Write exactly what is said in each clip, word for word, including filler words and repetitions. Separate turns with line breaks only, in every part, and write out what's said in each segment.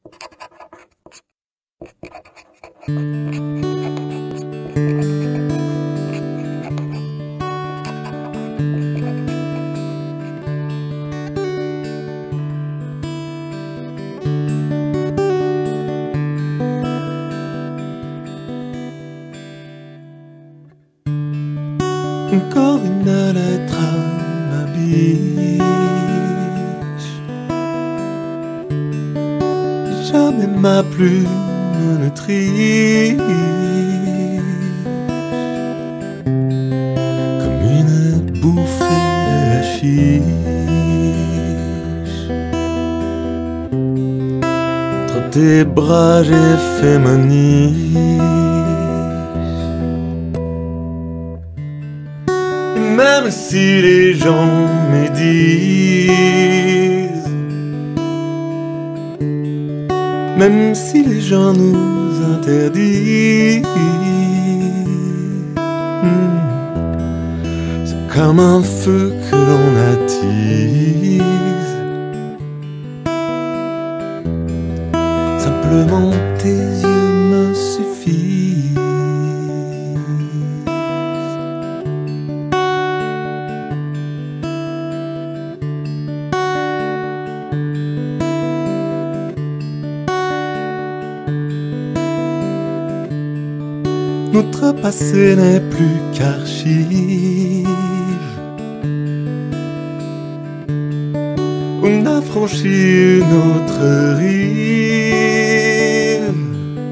Encore une lettre à ma biche. Jamais ma plume ne triche. Comme une bouffée de hashish. Entre tes bras j'ai fait ma niche. Même si les gens médisent, même si les gens nous interdisent, hmm, c'est comme un feu que l'on attise. Simplement tes yeux me suffisent. Notre passé n'est plus qu'archive. On a franchi une autre rive.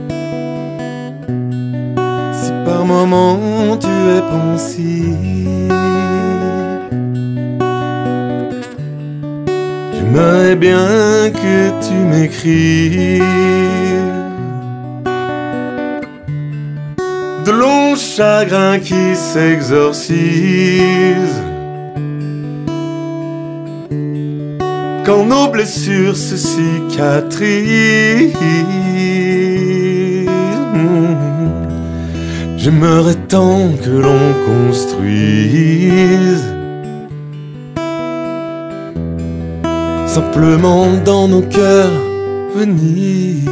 Si par moments tu es pensif, j'aimerais bien que tu m'écrives de longs chagrins qui s'exorcisent. Quand nos blessures se cicatrisent, j'aimerais tant que l'on construise simplement dans nos cœurs venir.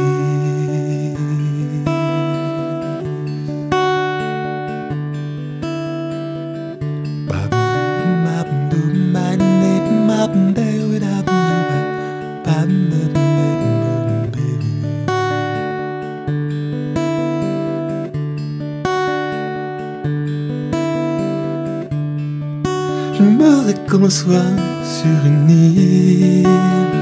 J'aimerais qu'on soit sur une île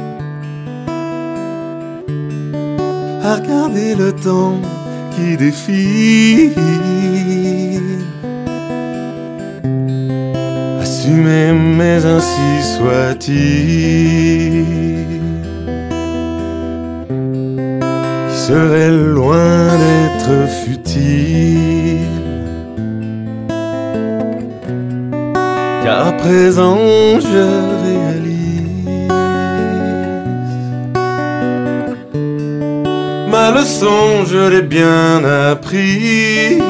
à regarder le temps qui défile, assumer mais ainsi soit-il, qui serait loin d'être futile. Car à présent je réalise ma leçon, je l'ai bien apprise.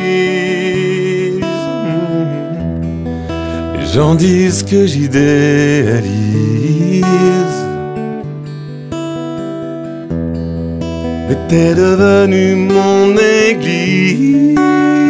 Les gens disent que j'idéalise, mais t'es devenu mon église.